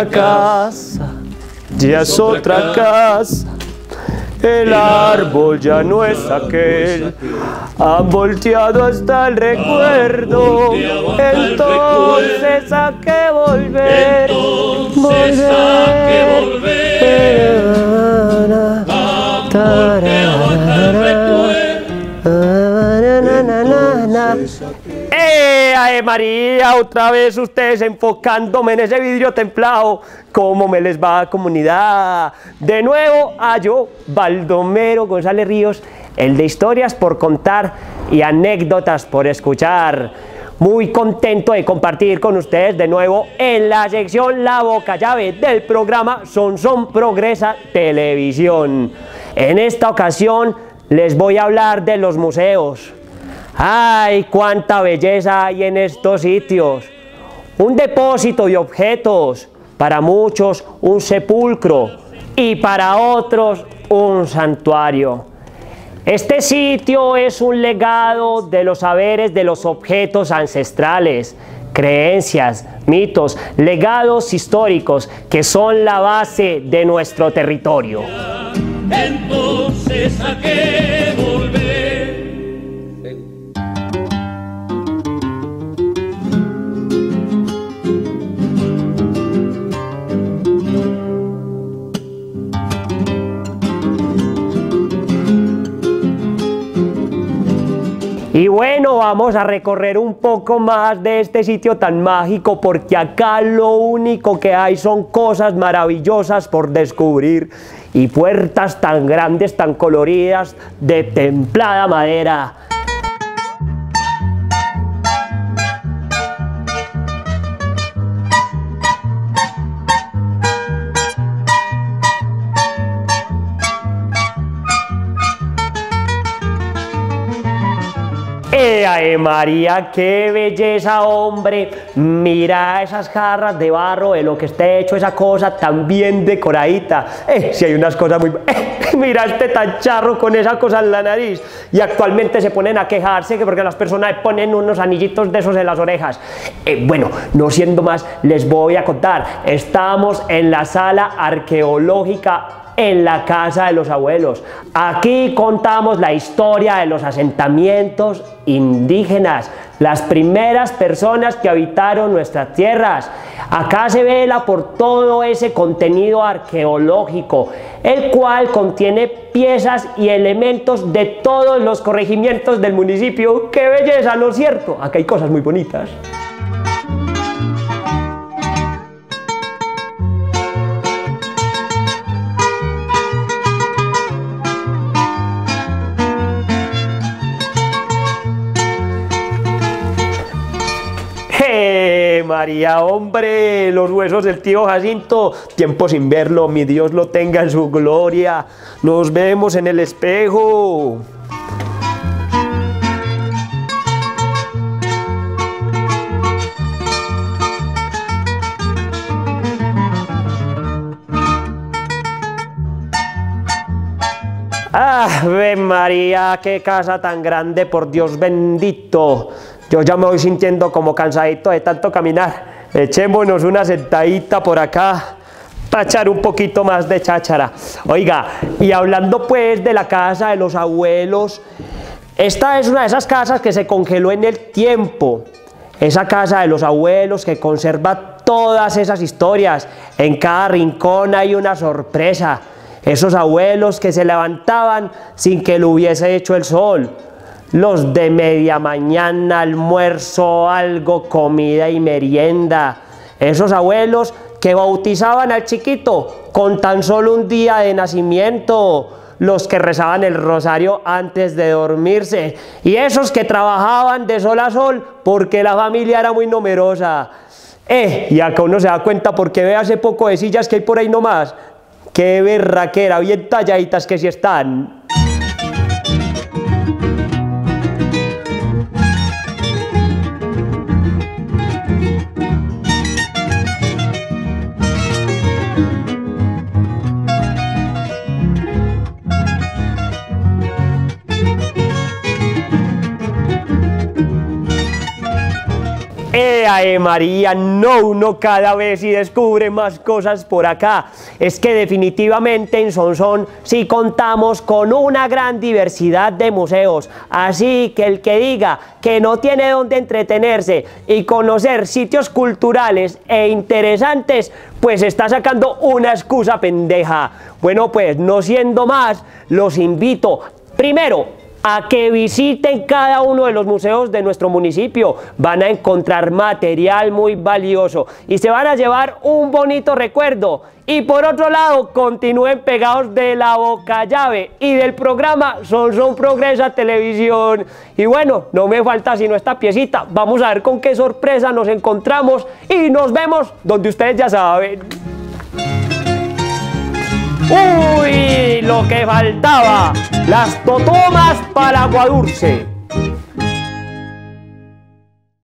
otra casa, ya es otra casa. El árbol ya no es aquel, han volteado hasta el recuerdo. Entonces a qué volver, ¡Ay, María! Otra vez ustedes enfocándome en ese vidrio templado. ¿Cómo me les va, comunidad? De nuevo a yo, Baldomero González Ríos, el de historias por contar y anécdotas por escuchar. Muy contento de compartir con ustedes de nuevo en la sección La Boca Llave del programa Son Progresa Televisión. En esta ocasión les voy a hablar de los museos. ¡Ay, cuánta belleza hay en estos sitios! Un depósito de objetos, para muchos un sepulcro y para otros un santuario. Este sitio es un legado de los saberes de los objetos ancestrales, creencias, mitos, legados históricos que son la base de nuestro territorio. Entonces, ¿a qué volver? Y bueno, vamos a recorrer un poco más de este sitio tan mágico, porque acá lo único que hay son cosas maravillosas por descubrir y puertas tan grandes, tan coloridas, de templada madera. ¡Ay, María, qué belleza, hombre! Mira esas jarras de barro, de lo que esté hecho esa cosa tan bien decoradita. Si hay unas cosas muy... Mira este tan charro con esa cosa en la nariz. Y actualmente se ponen a quejarse que porque las personas ponen unos anillitos de esos en las orejas. Bueno, no siendo más, les voy a contar. Estamos en la sala arqueológica en la casa de los abuelos. Aquí contamos la historia de los asentamientos indígenas, las primeras personas que habitaron nuestras tierras. Acá se vela por todo ese contenido arqueológico, el cual contiene piezas y elementos de todos los corregimientos del municipio. ¡Qué belleza, ¿no es cierto? Acá hay cosas muy bonitas. María, hombre, los huesos del tío Jacinto, tiempo sin verlo, mi Dios lo tenga en su gloria. Nos vemos en el espejo. ¡Ave María, qué casa tan grande, por Dios bendito! Yo ya me voy sintiendo como cansadito de tanto caminar. Echémonos una sentadita por acá para echar un poquito más de cháchara. Oiga, y hablando pues de la casa de los abuelos, esta es una de esas casas que se congeló en el tiempo. Esa casa de los abuelos que conserva todas esas historias. En cada rincón hay una sorpresa. Esos abuelos que se levantaban sin que lo hubiese hecho el sol. Los de media mañana, almuerzo, algo, comida y merienda. Esos abuelos que bautizaban al chiquito con tan solo un día de nacimiento. Los que rezaban el rosario antes de dormirse. Y esos que trabajaban de sol a sol porque la familia era muy numerosa. Y acá uno se da cuenta porque ve hace poco de sillas que hay por ahí nomás. Qué berraquera, bien talladitas que sí están. Ay, María, no, uno cada vez y descubre más cosas por acá. Es que definitivamente en Sonsón sí contamos con una gran diversidad de museos. Así que el que diga que no tiene dónde entretenerse y conocer sitios culturales e interesantes, pues está sacando una excusa pendeja. Bueno, pues no siendo más, los invito primero a que visiten cada uno de los museos de nuestro municipio. Van a encontrar material muy valioso y se van a llevar un bonito recuerdo. Y por otro lado, continúen pegados de La Boca Llave y del programa Sonsón Progresa Televisión. Y bueno, no me falta sino esta piecita. Vamos a ver con qué sorpresa nos encontramos y nos vemos donde ustedes ya saben. ¡Uy! Lo que faltaba, las totomas para agua dulce.